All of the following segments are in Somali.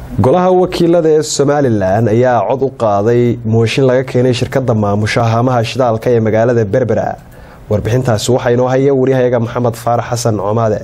golaha wakiilada ee Somaliland ayaa cod u qaaday mooshin laga keenay shirkadda maamusha haamaha shidaalka ee magaalada Berbera. Warbixintaasi waxa inoo haya wariyahayaga Maxamed Faarax Xasan Comaade.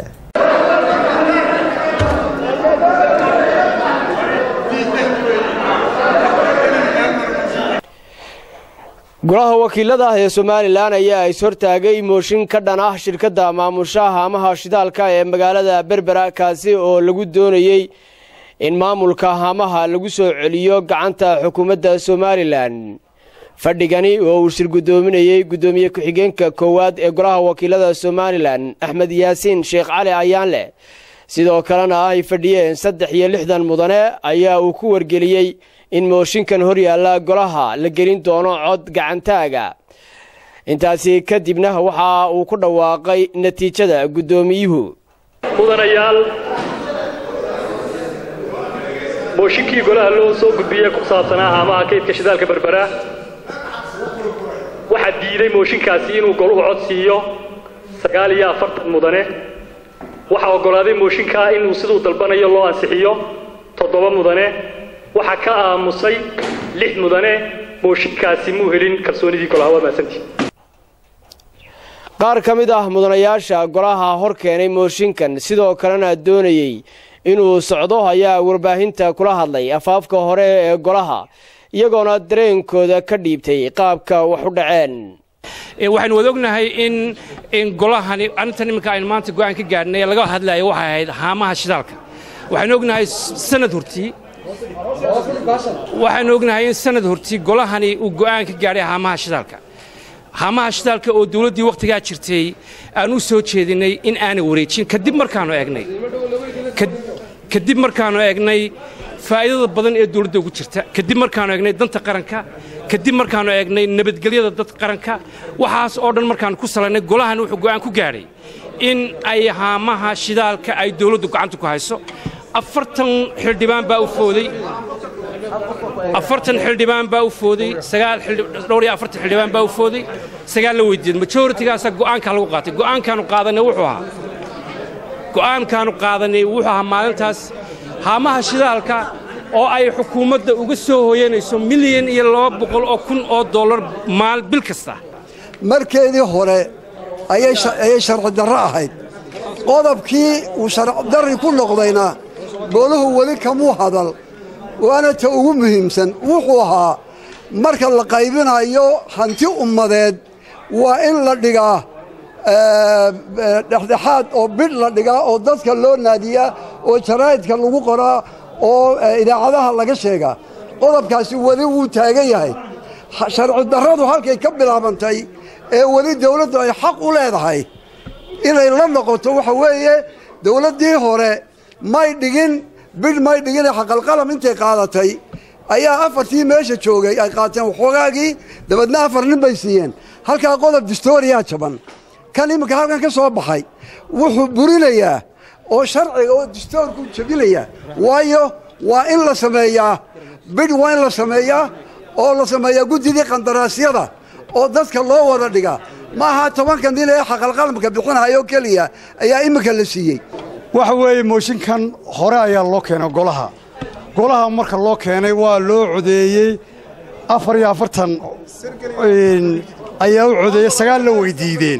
golaha wakiilada ee Somaliland ayaa is hortaagay mooshin ka dhan ah shirkadda maamusha haamaha shidaalka ee magaalada Berbera kaasi oo lagu doonayay in maamulka haamaha lagu soo celiyo gacanta xukuumadda Somaliland. fadhigani oo uu shir gudoominayay gudoomiye ku-xigeenka koowaad ee golaha wakiilada Somaliland Axmed Yaasiin Sheekh Cali Ayaanle sidoo kalena ay fadhiyeen 63 mudane ayaa uu ku wargeliyay in mooshinkan hor yaala golaha la gelin doono cod gacantaaga. intaasi kadibna waxa uu ku dhawaaqay natiijada gudoomiyuhu. mudanayaal mooshinkii golaha loo soo gudbiyay ku saabsanaa haamaha kaydka shidaalka Berbera waxa diiday mooshinkaasi inuu goluhu cod siiyo 49 mudane. waxa ogolaaday mooshinka inuu sidoo dalbanayo loo ansixiyo 7 mudane. waxa ka aamusay 6 mudane. mooshinkaasi muu helin kalsoonidii golaha wamaasantii. qaar ka mid ah mudanayaasha golaha hor keenay mooshinkan sidoo kalena doonayay inuu socdo ayaa warbaahinta kula hadlay afaafka hore ee golaha iyagoona dareenkooda ka dhiibtay qaabka wax u dhaceen. waxaan wada ognahay in golahani arintan iminka ay maanta go'aan ka gaadhnay laga hadlayo waxa ahayd haamaha shidaalka. waxaan ognahay sanad hortii golahani uu go'aan ka gaadhay haamaha shidaalka. haamaha shidaalka oo dawladdii waqtigaa jirtay aan u soo jeedinay in aanay wareejin kadib markaanu eegnay faa'iidada badan ee dawladda ugu jirta, kadib markaanu eegnay danta qaranka, kadib markaanu eegnay nabadgelyada dadka qaranka, waxaas oo dhan markaan ku salaynay golahan wuxuu go'aan ku gaadhay in ay haamaha shidaalka ay dawladdu gacanta ku hayso. 40 xildhibaan baa u fooday 9 xildhibaan baa u fooday 9 la weydiiyay majority-gaas go'aanka lagu qaatay. go'aankaanu qaadanay wuxuu ahaa maalintaas haamaha shidaalka oo ay xukuumadda uga soo hooyanayso $1,200,000 oo dollar bil kasta. markeedii hore ayay sharci darro ahayd. qodobkii uu sharci darri ku noqdayna goluhu weli kamuu hadal, waana ta ugu muhiimsan wuxuu ahaa marka la qaybinayo hanti ummadeed waa in la dhigaa dhexdhexaad oo bidh la dhigaa oo dadka loo naadiyaa oo jaraa'idka lagu qoraa oo idaacadaha laga sheegaa. qodobkaasi weli wuu taagan yahay. sharci darradu halkay ka bilaabantay ee weli dawladdu ay xaq u leedahay inay la noqoto waxa weeye dawladdii hore may dhigin xaqalqalam intay qaadatay ayaa 4 meesha joogay ay qaateen waxoogaagii dabadna 4 nin bay siiyeen. halkaa qodob dastuuriyaa jaban. kan iminka halkan ka soo baxay wuxuu burinayaa oo sharciga oo dastuurku jabinayaa. waayo waa in la sameeyaa waa in la sameeyaa guddidii qandaraasyada oo dadka loo wada dhigaa. maaha 10 nin ee xaqalqalamka bixinayo keliya ayaa iminka la siiyey. waxa weeye mooshinkan hore ayaa loo keenay golaha marka loo keenay waa loo codeeyey 44 ayaa u codeeyey 9 la weydiideen.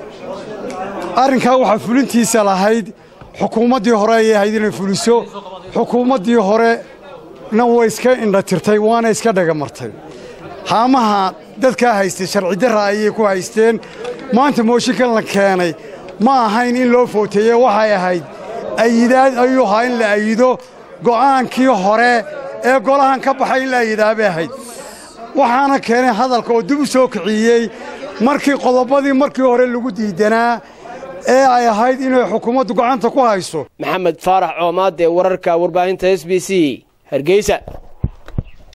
arrinkaa waxaa fulintiisa lahayd xukuumaddii hore ayay ahayd inay fuliso. xukuumaddii horena way iska indhatirtay waana iska dhagamartay. haamaha dadkaa haystay sharci darra ayay ku haysteen. maanta mooshinkan la keenay ma ahayn in loo footeeye, waxay ahayd ayidaad ayuu ahaa in la ayido go'aankii hore ee golahan ka baxay in la ayidaabay ahayd. waxaana keenay hadalka oo dib u soo kiciyey markii qodobadii markii hore lagu diidanaa ee ay ahayd inay xukuumaddu gacanta ku hayso. Maxamed Faarax Comaade, wararka warbaahinta SBC, Hargeysa.